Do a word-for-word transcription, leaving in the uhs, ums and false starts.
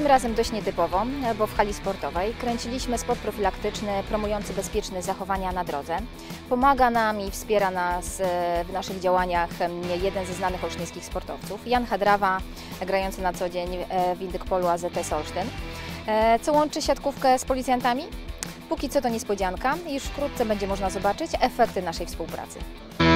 razem dość nietypowo, bo w hali sportowej kręciliśmy spot profilaktyczny promujący bezpieczne zachowania na drodze. Pomaga nam i wspiera nas w naszych działaniach jeden ze znanych olsztyńskich sportowców, Jan Hadrawa, grający na co dzień w Indykpolu A Z S Olsztyn. Co łączy siatkówkę z policjantami? Póki co to niespodzianka i już wkrótce będzie można zobaczyć efekty naszej współpracy.